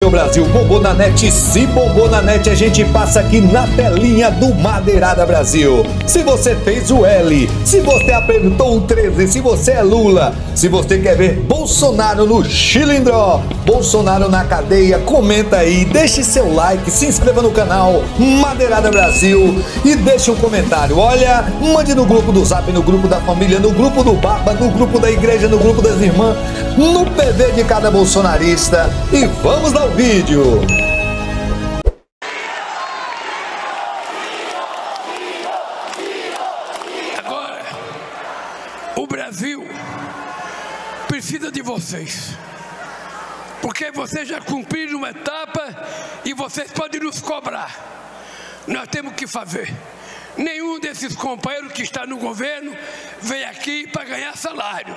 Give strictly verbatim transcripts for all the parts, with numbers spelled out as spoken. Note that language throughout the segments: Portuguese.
meu Brasil, bombou na net, se bombou na net a gente passa aqui na telinha do Madeirada Brasil. Se você fez o L, se você apertou o treze, se você é Lula, se você quer ver Bolsonaro no chilindró, Bolsonaro na cadeia, comenta aí, deixe seu like, se inscreva no canal Madeirada Brasil e deixe um comentário. Olha, mande no grupo do Zap, no grupo da família, no grupo do Baba, no grupo da igreja, no grupo das irmãs, no P V de cada bolsonarista e vamos ao vídeo. Agora, o Brasil precisa de vocês, porque vocês já cumpriram uma etapa e vocês podem nos cobrar. Nós temos que fazer. Nenhum desses companheiros que está no governo veio aqui para ganhar salário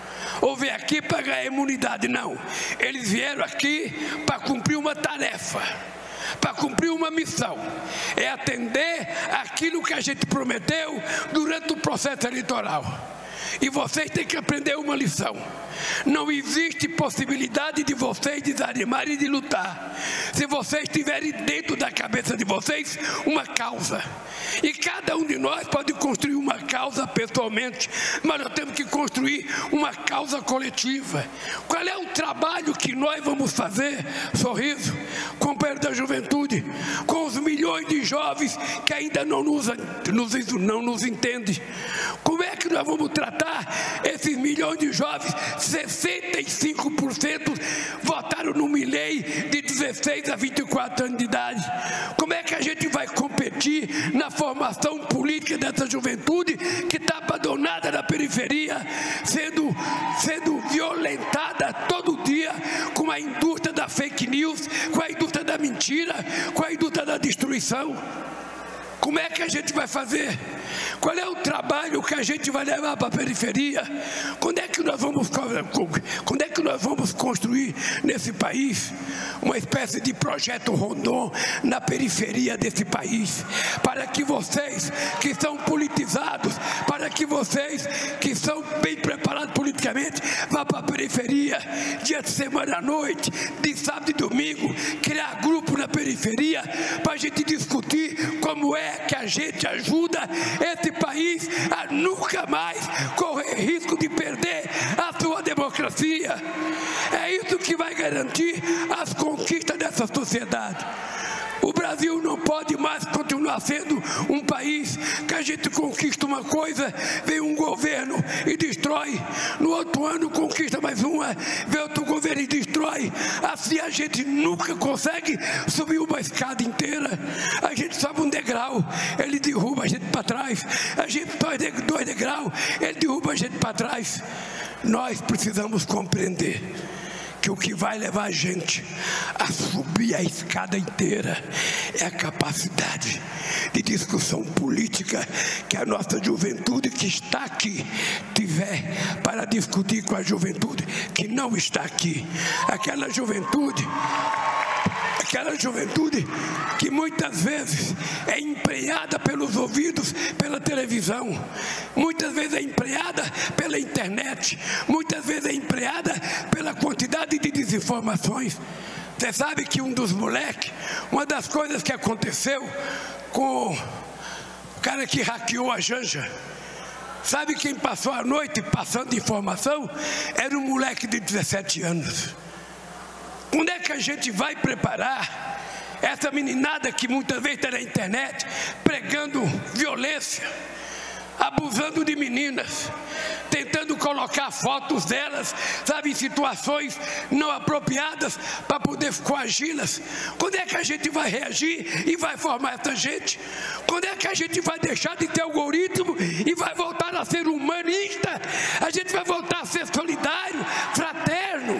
ou veio aqui para ganhar imunidade, não. Eles vieram aqui para cumprir uma tarefa, para cumprir uma missão, é atender aquilo que a gente prometeu durante o processo eleitoral. E vocês têm que aprender uma lição. Não existe possibilidade de vocês desanimarem de lutar se vocês tiverem dentro da cabeça de vocês uma causa. E cada um de nós pode construir uma causa pessoalmente, mas nós temos que construir uma causa coletiva. Qual é o trabalho que nós vamos fazer, Sorriso, companheiro da juventude, com os milhões de jovens que ainda não nos, nos, não nos entendem? Como é que nós vamos tratar esses milhões de jovens? sessenta e cinco por cento votaram no Milei de dezesseis a vinte e quatro anos de idade. Como é que a gente vai competir na formação política dessa juventude que está abandonada na periferia, sendo, sendo violentada todo dia com a indústria da fake news, com a indústria da mentira, com a indústria da destruição? Como é que a gente vai fazer? Qual é o trabalho que a gente vai levar para a periferia? Quando é que nós vamos, quando é que nós vamos construir nesse país uma espécie de projeto Rondon na periferia desse país? Para que vocês que são politizados, para que vocês que são bem preparados politicamente, vá para a periferia, dia de semana à noite, de sábado e domingo, criar grupo na periferia para a gente discutir como é que a gente ajuda esse país a nunca mais correr risco de perder a sua democracia. É isso que vai garantir as conquistas dessa sociedade. O Brasil não pode mais continuar sendo um país que a gente conquista uma coisa, vem um governo e destrói, no outro ano conquista mais uma, vem outro governo e destrói. Assim a gente nunca consegue subir uma escada inteira. A gente sobe um degrau, ele derruba a gente para trás. A gente sobe dois degraus, ele derruba a gente para trás. Nós precisamos compreender que o que vai levar a gente a subir a escada inteira é a capacidade de discussão política que a nossa juventude que está aqui tiver para discutir com a juventude que não está aqui. Aquela juventude, aquela juventude que muitas vezes é emprenhada pelos ouvidos, pela televisão, muitas vezes é emprenhada pela internet, muitas vezes é emprenhada pela quantidade de desinformações. Você sabe que um dos moleques, uma das coisas que aconteceu com o cara que hackeou a Janja, sabe quem passou a noite passando informação? Era um moleque de dezessete anos. Quando é que a gente vai preparar essa meninada que muitas vezes está na internet pregando violência, abusando de meninas, tentando colocar fotos delas, sabe, em situações não apropriadas para poder coagi-las? Quando é que a gente vai reagir e vai formar essa gente? Quando é que a gente vai deixar de ter algoritmo e vai voltar a ser humanista? A gente vai voltar a ser solidário, fraterno?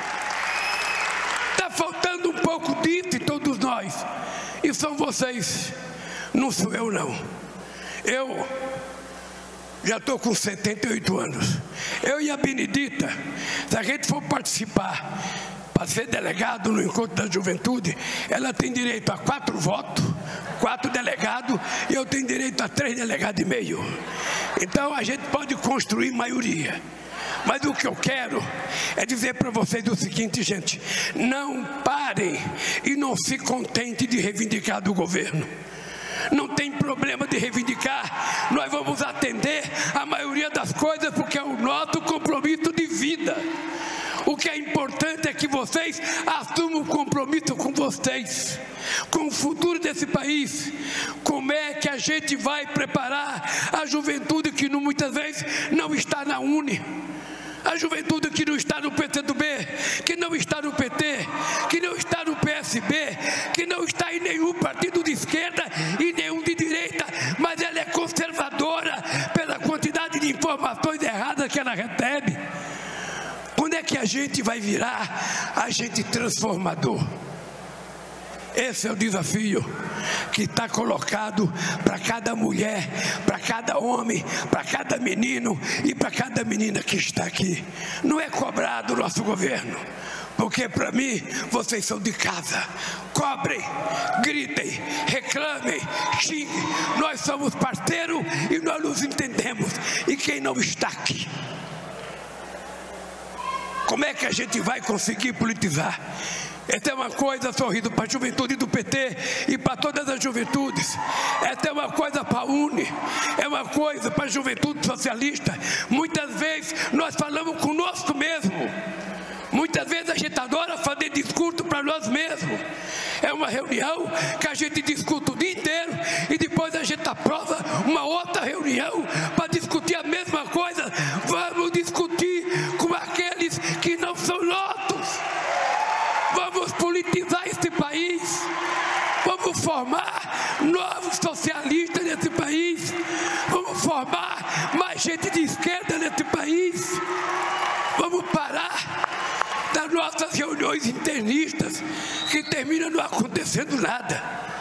Está faltando um pouco disso em todos nós. E são vocês, não sou eu não. Eu já estou com setenta e oito anos. Eu e a Benedita, se a gente for participar para ser delegado no Encontro da Juventude, ela tem direito a quatro votos, quatro delegados, e eu tenho direito a três delegados e meio. Então a gente pode construir maioria. Mas o que eu quero é dizer para vocês o seguinte, gente: não parem e não se contentem de reivindicar do governo. Não tem problema de reivindicar, nós vamos atender a maioria das coisas porque é o nosso compromisso de vida. O que é importante é que vocês assumam um compromisso com vocês, com o futuro desse país. Como é que a gente vai preparar a juventude que muitas vezes não está na UNE? A juventude que não está no P C do B, que não está no P T, que não está no P S B, que não está em nenhum partido de esquerda e nenhum de direita, mas ela é conservadora pela quantidade de informações erradas que ela recebe. Quando é que a gente vai virar agente transformador? Esse é o desafio que está colocado para cada mulher, para cada homem, para cada menino e para cada menina que está aqui. Não é cobrado o nosso governo, porque para mim vocês são de casa. Cobrem, gritem, reclamem, xinguem. Nós somos parceiros e nós nos entendemos. E quem não está aqui? Como é que a gente vai conseguir politizar? Essa é uma coisa, sorriso, para a juventude do P T e para todas as juventudes. Essa é uma coisa para a UNE, é uma coisa para a juventude socialista. Muitas vezes nós falamos conosco mesmo. Muitas vezes a gente adora fazer discurso para nós mesmos. É uma reunião que a gente discute o dia inteiro e depois a gente aprova uma outra reunião para discutir a mesma coisa. Vamos discutir com aqueles que não são nossos. Vamos politizar esse país. Vamos formar novos socialistas nesse país. Vamos formar mais gente de esquerda nesse país. Vamos parar das nossas reuniões internistas que terminam não acontecendo nada.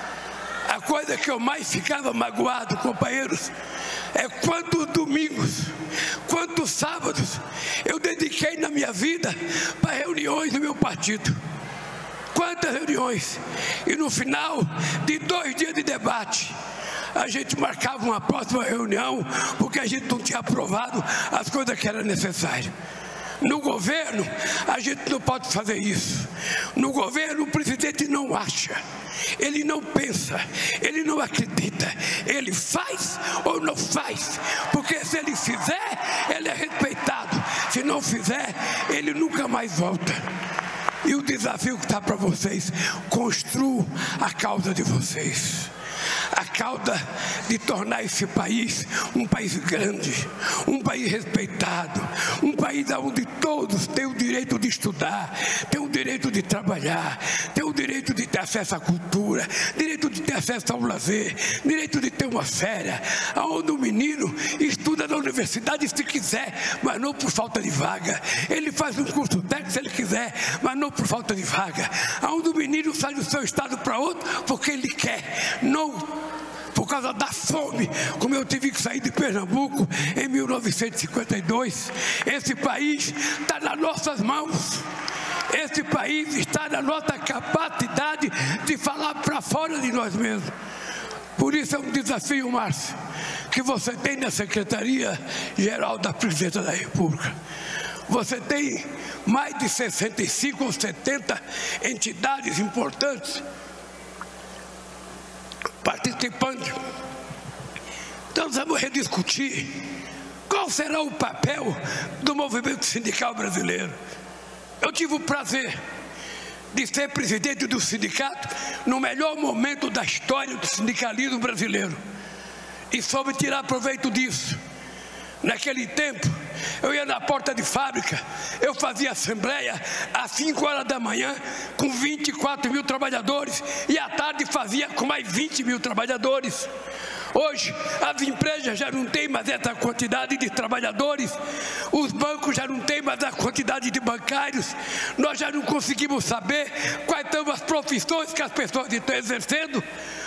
A coisa que eu mais ficava magoado, companheiros, é quantos domingos, quantos sábados eu dediquei na minha vida para reuniões no meu partido. Quantas reuniões! E no final de dois dias de debate, a gente marcava uma próxima reunião porque a gente não tinha aprovado as coisas que eram necessárias. No governo, a gente não pode fazer isso. No governo, o presidente não acha, ele não pensa, ele não acredita. Ele faz ou não faz, porque se ele fizer, ele é respeitado. Se não fizer, ele nunca mais volta. E o desafio que está para vocês: construam a causa de vocês. A causa de tornar esse país um país grande, um país respeitado, um país onde todos têm o direito de estudar, têm o direito de trabalhar, têm o direito de ter acesso à cultura, direito de ter acesso ao lazer, direito de ter uma férias, onde o menino estuda na universidade se quiser, mas não por falta de vaga. Ele faz um curso técnico se ele quiser, mas não por falta de vaga. Onde o menino sai do seu estado para outro porque ele quer, não por causa da fome, como eu tive que sair de Pernambuco em mil novecentos e cinquenta e dois. Esse país está nas nossas mãos. Esse país está na nossa capacidade de falar para fora de nós mesmos. Por isso é um desafio, Márcio, que você tem na Secretaria-Geral da Presidência da República. Você tem mais de sessenta e cinco ou setenta entidades importantes participando. Então nós vamos rediscutir qual será o papel do movimento sindical brasileiro. Eu tive o prazer de ser presidente do sindicato no melhor momento da história do sindicalismo brasileiro e soube tirar proveito disso. Naquele tempo, eu ia na porta de fábrica, eu fazia assembleia às cinco horas da manhã com vinte e quatro mil trabalhadores e à tarde fazia com mais vinte mil trabalhadores. Hoje, as empresas já não têm mais essa quantidade de trabalhadores, os bancos já não têm mais a quantidade de bancários, nós já não conseguimos saber quais são as profissões que as pessoas estão exercendo,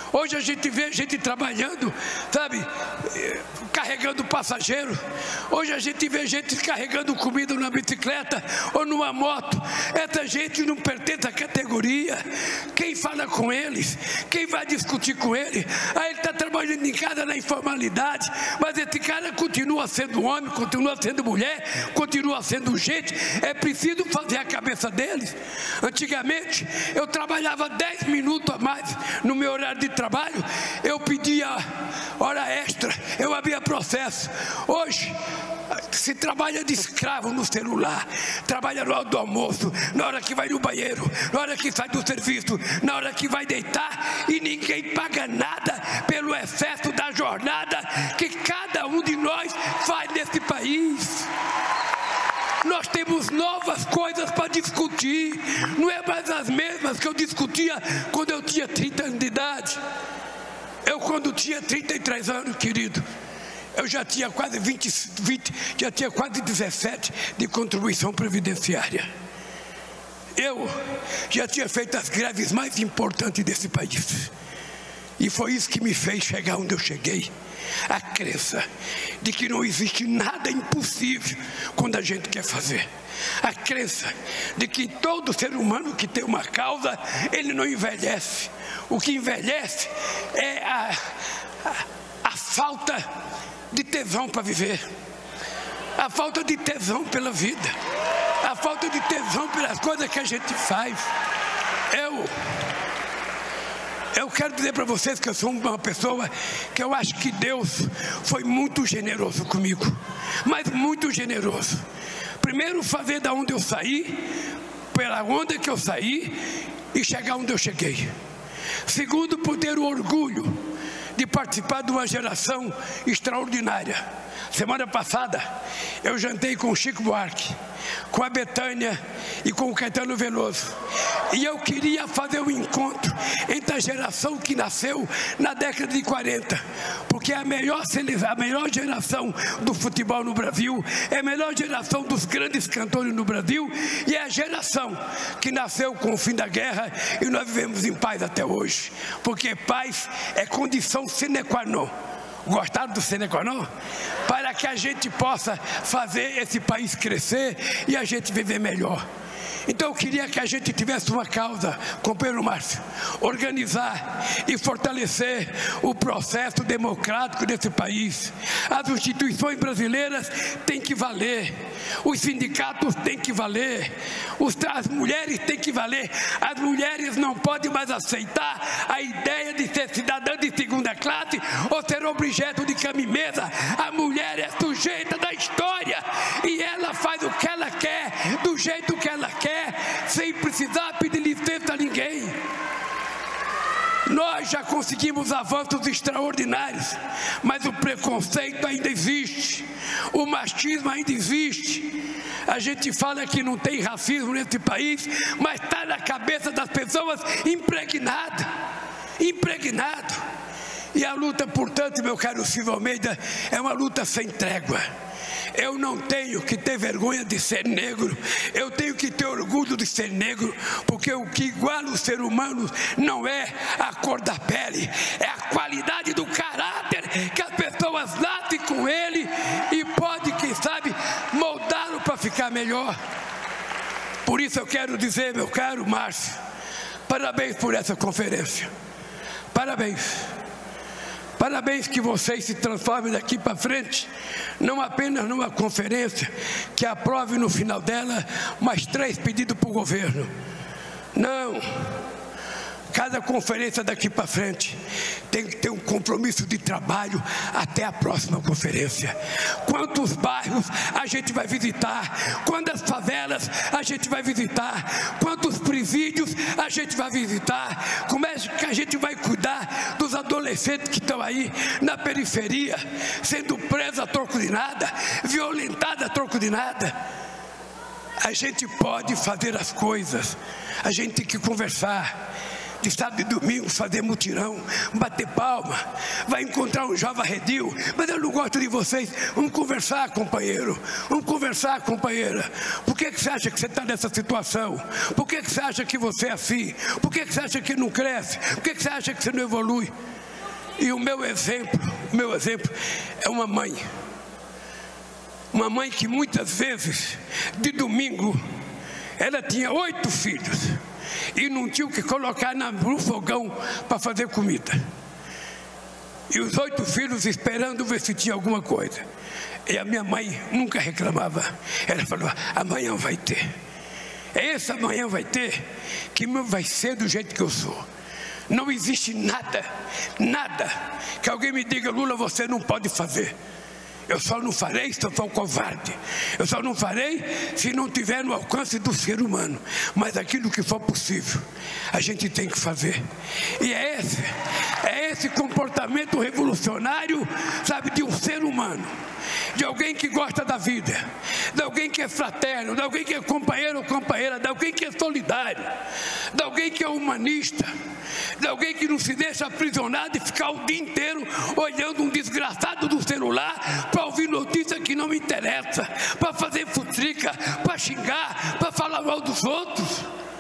Hoje a gente vê gente trabalhando, sabe, carregando passageiro. Hoje a gente vê gente carregando comida numa bicicleta ou numa moto. Essa gente não pertence à categoria. Quem fala com eles? Quem vai discutir com ele? Aí ele está trabalhando em casa na informalidade, mas esse cara continua sendo homem, continua sendo mulher, continua sendo gente. É preciso fazer a cabeça deles. Antigamente eu trabalhava dez minutos a mais no meu horário de trabalho. Trabalho, eu pedia hora extra, eu abria processo. Hoje se trabalha de escravo no celular, trabalha na hora do almoço, na hora que vai no banheiro, na hora que sai do serviço, na hora que vai deitar, e ninguém paga nada pelo excesso da jornada que cada um de nós faz nesse país. Nós temos novas coisas para discutir, não é mais as mesmas que eu discutia quando eu tinha trinta anos de idade. Eu, quando tinha trinta e três anos, querido, eu já tinha quase vinte, vinte, já tinha quase dezessete de contribuição previdenciária. Eu já tinha feito as greves mais importantes desse país. E foi isso que me fez chegar onde eu cheguei. A crença de que não existe nada impossível quando a gente quer fazer. A crença de que todo ser humano que tem uma causa, ele não envelhece. O que envelhece é a, a, a falta de tesão para viver, a falta de tesão pela vida, a falta de tesão pelas coisas que a gente faz. Eu... Eu quero dizer para vocês que eu sou uma pessoa que eu acho que Deus foi muito generoso comigo, mas muito generoso. Primeiro, fazer da onde eu saí, pela onda que eu saí e chegar onde eu cheguei. Segundo, por ter o orgulho de participar de uma geração extraordinária. Semana passada eu jantei com o Chico Buarque, com a Bethânia e com o Caetano Veloso. E eu queria fazer um encontro entre a geração que nasceu na década de quarenta, porque é a melhor, a melhor geração do futebol no Brasil, é a melhor geração dos grandes cantores no Brasil, e é a geração que nasceu com o fim da guerra e nós vivemos em paz até hoje, porque paz é condição sine qua non. Gostaram do sine qua non? Para que a gente possa fazer esse país crescer e a gente viver melhor. Então eu queria que a gente tivesse uma causa, companheiro Márcio, organizar e fortalecer o processo democrático desse país. As instituições brasileiras têm que valer, os sindicatos têm que valer, os, as mulheres têm que valer. As mulheres não podem mais aceitar a ideia de ser cidadã de segunda classe ou ser objeto de cama-mesa. A mulher é sujeita da história e ela faz o que ela quer, do jeito que ela quer, sem precisar pedir licença a ninguém. Nós já conseguimos avanços extraordinários, mas o preconceito ainda existe, o machismo ainda existe. A gente fala que não tem racismo nesse país, mas está na cabeça das pessoas impregnado, impregnado. E a luta, portanto, meu caro Silvio Almeida, é uma luta sem trégua. Eu não tenho que ter vergonha de ser negro, eu tenho que ter orgulho de ser negro, porque o que iguala o ser humano não é a cor da pele, é a qualidade do caráter que as pessoas nascem com ele e pode, quem sabe, moldá-lo para ficar melhor. Por isso eu quero dizer, meu caro Márcio, parabéns por essa conferência, parabéns. Parabéns que vocês se transformem daqui para frente, não apenas numa conferência que aprove no final dela mais três pedidos para o governo. Não, cada conferência daqui para frente tem que ter um compromisso de trabalho até a próxima conferência. Quantos bairros a gente vai visitar? Quantas favelas a gente vai visitar? Quantos presídios a gente vai visitar? Como é que a gente vai cuidar dos adolescentes que estão aí na periferia, sendo presos a troco de nada, violentados a troco de nada? A gente pode fazer as coisas, a gente tem que conversar. de sábado e domingo fazer mutirão, bater palma, vai encontrar um jovem arredio, mas eu não gosto de vocês. Vamos conversar, companheiro, vamos conversar, companheira. Por que, que você acha que você está nessa situação? Por que, que você acha que você é assim? Por que, que você acha que não cresce? Por que, que você acha que você não evolui? E o meu exemplo, o meu exemplo é uma mãe. Uma mãe que muitas vezes, de domingo, ela tinha oito filhos e não tinha o que colocar no fogão para fazer comida. E os oito filhos esperando ver se tinha alguma coisa. E a minha mãe nunca reclamava. Ela falou: amanhã vai ter. Esse amanhã vai ter, que vai ser do jeito que eu sou. Não existe nada, nada que alguém me diga: Lula, você não pode fazer. Eu só não farei se eu for covarde. Eu só não farei se não tiver no alcance do ser humano. Mas aquilo que for possível, a gente tem que fazer. E é esse, é esse comportamento revolucionário, sabe, de um ser humano, de alguém que gosta da vida, de alguém que é fraterno, de alguém que é companheiro ou companheira, de alguém que é solidário, de alguém que é humanista, de alguém que não se deixa aprisionado e ficar o dia inteiro olhando um desgraçado do celular para ouvir notícia que não me interessa, para fazer futrica, para xingar, para falar mal dos outros.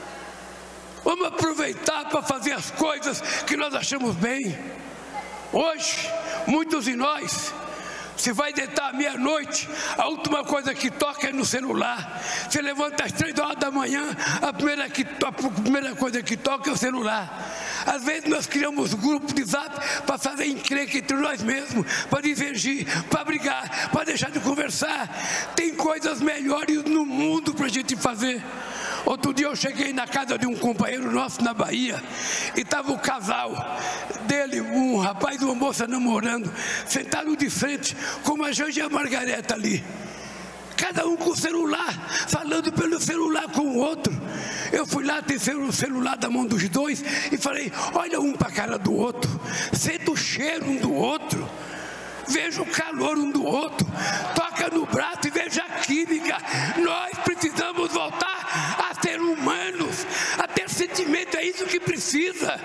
Vamos aproveitar para fazer as coisas que nós achamos bem. Hoje, muitos de nós, se vai deitar à meia-noite, a última coisa que toca é no celular. Você levanta às três horas da manhã, a primeira, que to- a primeira coisa que toca é o celular. Às vezes nós criamos grupos de zap para fazer encrenca entre nós mesmos, para divergir, para brigar, para deixar de conversar. Tem coisas melhores no mundo para a gente fazer. Outro dia eu cheguei na casa de um companheiro nosso na Bahia e estava o casal dele, um rapaz e uma moça namorando, sentados de frente com a Janja e a Margareta ali. Cada um com o celular, falando pelo celular com o outro. Eu fui lá, ter o celular da mão dos dois e falei: olha um para a cara do outro, sente o cheiro um do outro, veja o calor um do outro, toca no braço e veja a química. Nós precisamos voltar a ser humanos, a ter sentimento, é isso que precisa.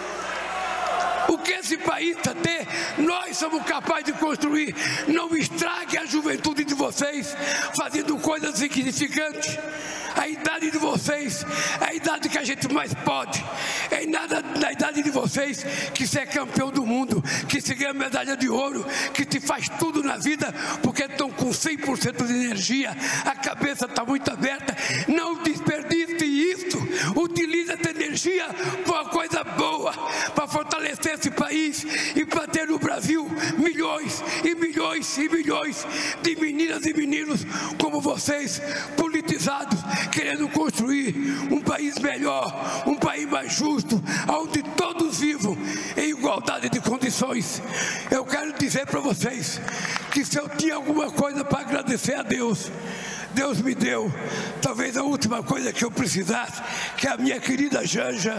O que esse país está ter, nós somos capazes de construir. Não estrague a juventude de vocês fazendo coisas insignificantes. A idade de vocês é a idade que a gente mais pode. É nada na idade de vocês que se é campeão do mundo, que se ganha medalha de ouro, que se faz tudo na vida, porque estão com cem por cento de energia, a cabeça está muito aberta. Não desperdice isso. Utilize essa energia para uma coisa boa, para fortalecer esse país e para ter no Brasil milhões e milhões e milhões de meninas e meninos como vocês, politizados, querendo construir um país melhor, um país mais justo, onde todos vivam em igualdade de condições. Eu quero dizer para vocês que se eu tinha alguma coisa para agradecer a Deus, Deus me deu talvez a última coisa que eu precisasse, que é a minha querida Janja.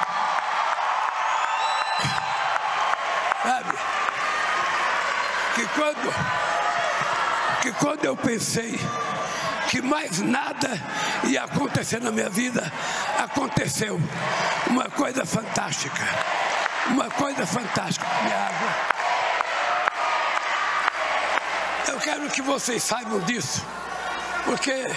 Sabe? Que quando, que quando eu pensei que mais nada ia acontecer na minha vida, aconteceu uma coisa fantástica, uma coisa fantástica. Minha água. Eu quero que vocês saibam disso, porque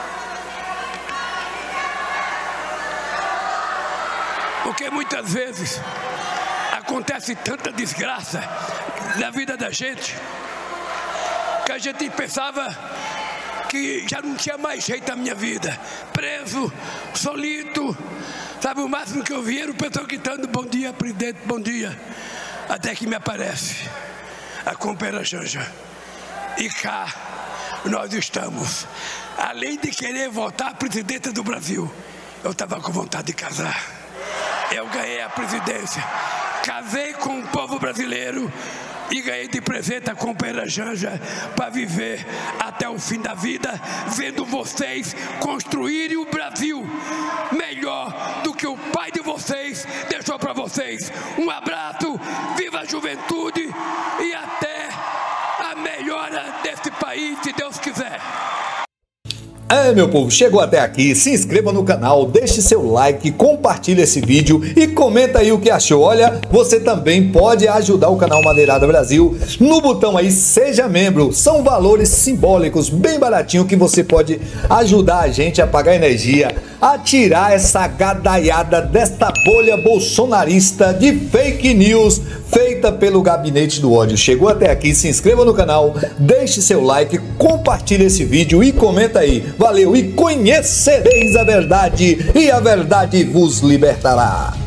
porque muitas vezes acontece tanta desgraça na vida da gente que a gente pensava que já não tinha mais jeito na minha vida. Preso, solito, sabe, o máximo que eu vi era o pessoal gritando: bom dia, presidente, bom dia. Até que me aparece a companheira Janja. E cá nós estamos. Além de querer voltar à presidência do Brasil, eu estava com vontade de casar. Eu ganhei a presidência, casei com o povo brasileiro e ganhei de presente a companheira Janja para viver até o fim da vida, vendo vocês construírem o Brasil melhor do que o pai de vocês deixou para vocês. Um abraço, viva a juventude e até a melhora desse país, se Deus quiser. É, meu povo, chegou até aqui, se inscreva no canal, deixe seu like, compartilhe esse vídeo e comenta aí o que achou. Olha, você também pode ajudar o canal Madeirada Brasil no botão aí Seja Membro. São valores simbólicos, bem baratinho, que você pode ajudar a gente a pagar energia, a tirar essa gadaiada desta bolha bolsonarista de fake news feita pelo Gabinete do Ódio. Chegou até aqui, se inscreva no canal, deixe seu like, compartilhe esse vídeo e comenta aí. Valeu, e conhecereis a verdade, e a verdade vos libertará.